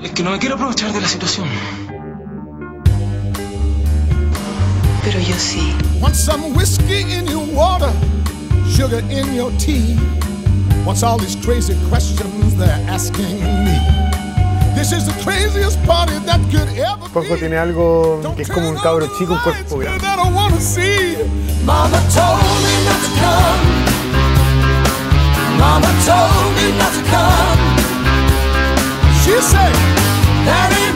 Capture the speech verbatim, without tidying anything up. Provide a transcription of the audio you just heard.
Es que no me quiero aprovechar de la situación. Pero yo sí. Want some whiskey in your water, sugar in your tea. What's all these crazy questions they're asking me? This is the craziest party that could ever be. Juanjo tiene algo que es como un cabro chico, un cuerpo grande. Mama told me not to come. Mama told me not to come. She said that ain't